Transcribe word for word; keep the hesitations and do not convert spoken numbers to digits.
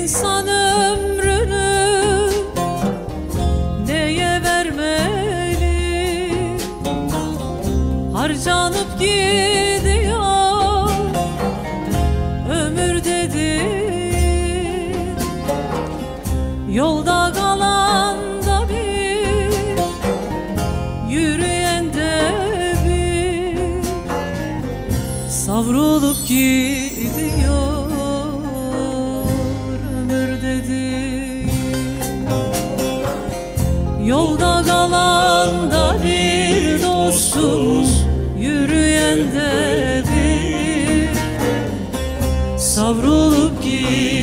İnsan ömrünü neye vermeli? Harcanıp gidiyor ömür dedin. Yolda kalan da bir, yürüyen de bir, savrulup gidiyor ömür dediğin. Yolda kalan da bir dostum, yürüyen de bir, savrulup gidiyor